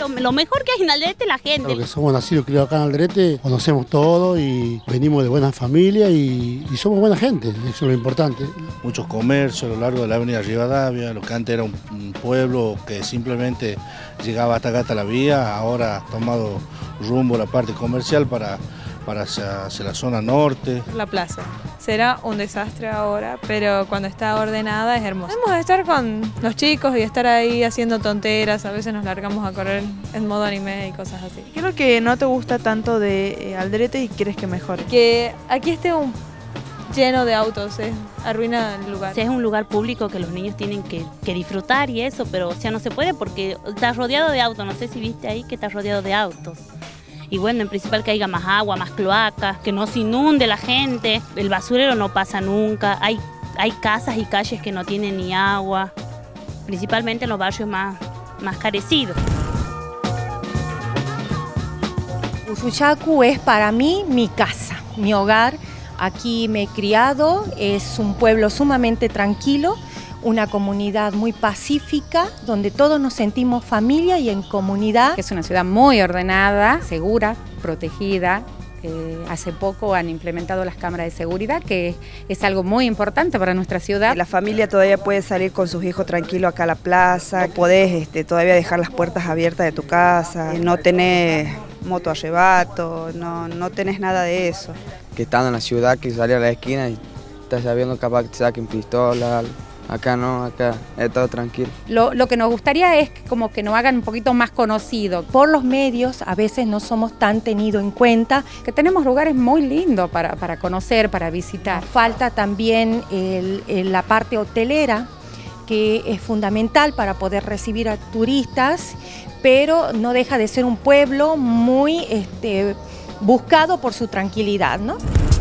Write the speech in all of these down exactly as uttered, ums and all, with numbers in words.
lo, lo mejor que hay en Alderete es la gente. Claro que somos nacidos y criados acá en Alderete, conocemos todo y venimos de buena familia y, y somos buena gente, eso es lo importante. Muchos comercios a lo largo de la avenida Rivadavia, lo que antes era un, un pueblo que simplemente llegaba hasta acá, hasta la vía, ahora ha tomado rumbo la parte comercial para, para hacia, hacia la zona norte. La plaza. Será un desastre ahora, pero cuando está ordenada es hermosa. Podemos estar con los chicos y estar ahí haciendo tonteras, a veces nos largamos a correr en modo anime y cosas así. ¿Qué es lo que no te gusta tanto de eh, Alderete y quieres que mejore? Que aquí esté un lleno de autos, eh, arruina el lugar. Es un lugar público que los niños tienen que, que disfrutar y eso, pero o sea, no se puede porque está rodeado de autos, no sé si viste ahí que está rodeado de autos. Y bueno, en principal que haya más agua, más cloacas, que no se inunde la gente, el basurero no pasa nunca, hay, hay casas y calles que no tienen ni agua, principalmente en los barrios más, más carecidos. Usuyacu es para mí mi casa, mi hogar. Aquí me he criado, es un pueblo sumamente tranquilo, una comunidad muy pacífica, donde todos nos sentimos familia y en comunidad. Es una ciudad muy ordenada, segura, protegida. Eh, hace poco han implementado las cámaras de seguridad, que es algo muy importante para nuestra ciudad. La familia todavía puede salir con sus hijos tranquilos acá a la plaza, podés este, todavía dejar las puertas abiertas de tu casa, no tenés moto arrebato, no, no tenés nada de eso. Que estando en la ciudad, que salir a la esquina y estás sabiendo capaz que te saquen pistola. Acá no, acá es todo tranquilo. Lo, lo que nos gustaría es que como que nos hagan un poquito más conocido. Por los medios a veces no somos tan tenidos en cuenta. Que tenemos lugares muy lindos para, para conocer, para visitar. Falta también el, el, la parte hotelera, que es fundamental para poder recibir a turistas, pero no deja de ser un pueblo muy este, buscado por su tranquilidad, ¿no?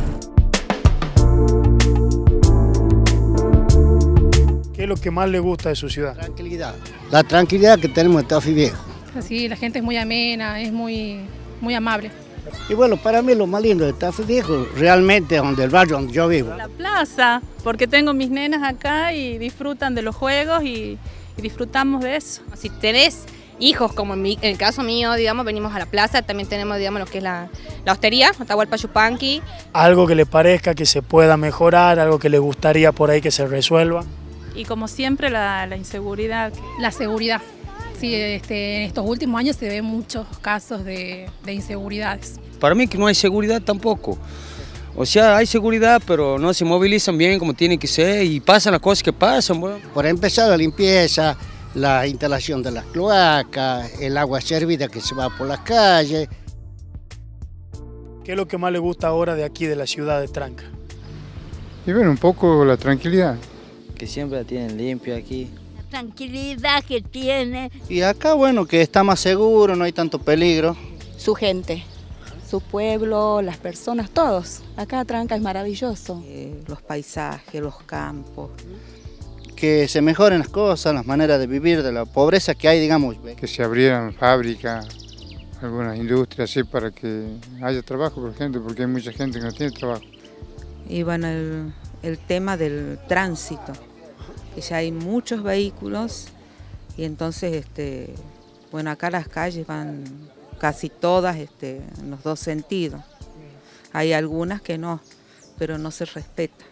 ¿Qué es lo que más le gusta de su ciudad? Tranquilidad. La tranquilidad que tenemos en Tafí Viejo. Sí, la gente es muy amena, es muy, muy amable. Y bueno, para mí lo más lindo de Tafí Viejo realmente es donde el barrio donde yo vivo. La plaza, porque tengo mis nenas acá y disfrutan de los juegos y, y disfrutamos de eso. Si tenés hijos, como en, mi, en el caso mío, digamos, venimos a la plaza, también tenemos, digamos, lo que es la, la hostería, Atahualpa Yupanqui. Algo que le parezca que se pueda mejorar, algo que le gustaría por ahí que se resuelva. Y como siempre la, la inseguridad. La seguridad. Sí, este, en estos últimos años se ven muchos casos de, de inseguridades. Para mí que no hay seguridad tampoco. O sea, hay seguridad, pero no se movilizan bien como tiene que ser y pasan las cosas que pasan. Bueno. Por empezar la limpieza, la instalación de las cloacas, el agua servida que se va por las calles. ¿Qué es lo que más le gusta ahora de aquí, de la ciudad de Tranca? Y bueno, un poco la tranquilidad. Que siempre la tienen limpia aquí. La tranquilidad que tiene. Y acá, bueno, que está más seguro, no hay tanto peligro. Su gente, su pueblo, las personas, todos. Acá Tranca es maravilloso. Eh, los paisajes, los campos. Que se mejoren las cosas, las maneras de vivir, de la pobreza que hay, digamos. Que se abrieran fábricas, algunas industrias así para que haya trabajo, por ejemplo, porque hay mucha gente que no tiene trabajo. Y bueno, el, el tema del tránsito, que ya hay muchos vehículos y entonces, este, bueno, acá las calles van casi todas este, en los dos sentidos. Hay algunas que no, pero no se respeta.